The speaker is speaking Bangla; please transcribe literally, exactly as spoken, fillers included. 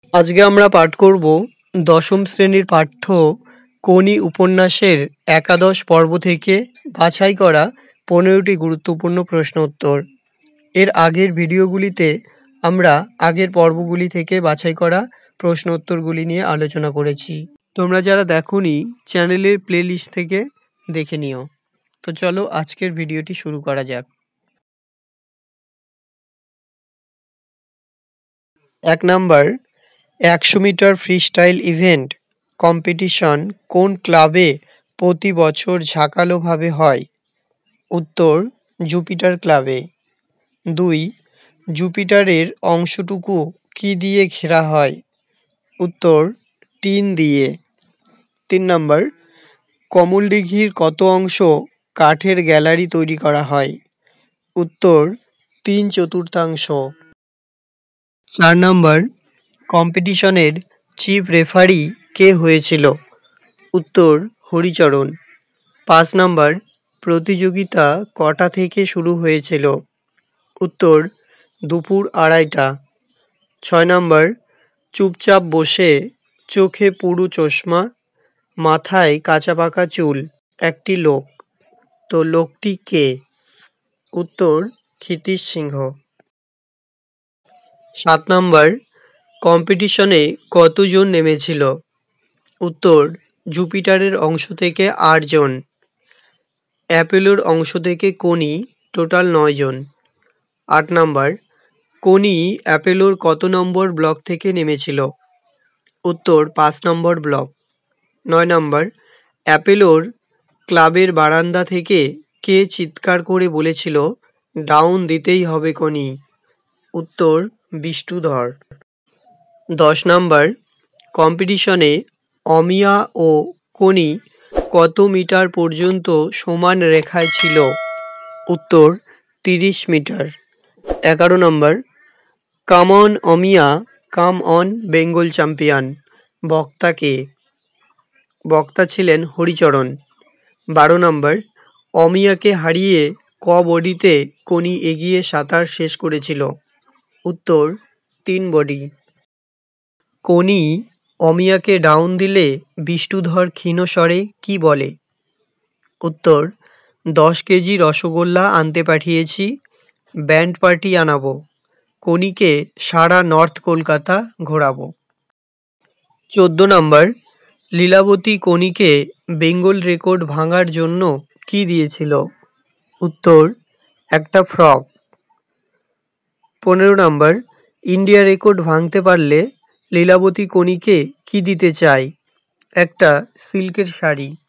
আজকে আমরা পাঠ করব দশম শ্রেণীর পাঠ্য কোনি উপন্যাসের একাদশ পর্ব থেকে বাছাই করা পনেরোটি গুরুত্বপূর্ণ প্রশ্ন উত্তর। এর আগের ভিডিওগুলিতে আমরা আগের পর্বগুলি থেকে বাছাই করা প্রশ্ন উত্তরগুলি নিয়ে আলোচনা করেছি। তোমরা যারা দেখোনি চ্যানেলের প্লেলিস্ট থেকে দেখে নিও। তো চলো আজকের ভিডিওটি শুরু করা যাক। এক নাম্বার, একশো মিটার ফ্রিস্টাইল ইভেন্ট কম্পিটিশন কোন ক্লাবে প্রতি বছর ঝাঁকালোভাবে হয়? উত্তর, জুপিটার ক্লাবে। দুই, জুপিটারের অংশটুকু কি দিয়ে ঘেরা হয়? উত্তর, টিন দিয়ে। তিন নম্বর, কমলদিঘির কত অংশ কাঠের গ্যালারি তৈরি করা হয়? উত্তর, তিন চতুর্থাংশ। চার নম্বর, কম্পিটিশনের চিফ রেফারি কে হয়েছিল? উত্তর, হরিচরণ। পাঁচ নম্বর, প্রতিযোগিতা কটা থেকে শুরু হয়েছিল? উত্তর, দুপুর আড়াইটা। ছয় নম্বর, চুপচাপ বসে, চোখে পুরু চশমা, মাথায় কাঁচা পাকা চুল, একটি লোক। তো লোকটি কে? উত্তর, ক্ষিতীশ সিংহ। সাত নম্বর, কম্পিটিশনে কতজন নেমেছিল? উত্তর, জুপিটারের অংশ থেকে আটজন। অ্যাপোলোর অংশ থেকে কনি, টোটাল নয় জন। আট নম্বর, কনি অ্যাপোলোর কত নম্বর ব্লক থেকে নেমেছিল? উত্তর, পাঁচ নম্বর ব্লক। নয় নম্বর, অ্যাপোলোর ক্লাবের বারান্দা থেকে কে চিৎকার করে বলেছিল ডাউন দিতেই হবে কনি? উত্তর, বিষ্ণুধর। দশ নম্বর, কম্পিটিশনে অমিয়া ও কনি কত মিটার পর্যন্ত সমান রেখায় ছিল? উত্তর, তিরিশ মিটার। এগারো নম্বর, come on Amiya come on Bengal champion বক্তা কে? বক্তা ছিলেন হরিচরণ। বারো নম্বর, অমিয়াকে হারিয়ে ক বডিতে কনি এগিয়ে সাঁতার শেষ করেছিল? উত্তর, তিন বডি। কনি অমিয়াকে ডাউন দিলে বিষ্ণুধর ক্ষীণস্বরে কি বলে? উত্তর, দশ কেজি রসগোল্লা আনতে পাঠিয়েছি, ব্যান্ড পার্টি আনাবো, কনিকে সারা নর্থ কলকাতা ঘোরাবো। চোদ্দ নম্বর, লীলাবতী কনিকে বেঙ্গল রেকর্ড ভাঙার জন্য কি দিয়েছিল? উত্তর, একটা ফ্রক। পনেরো নম্বর, ইন্ডিয়া রেকর্ড ভাঙতে পারলে লীলাবতী কনিকে কি দিতে চায়? একটা সিল্কের শাড়ি।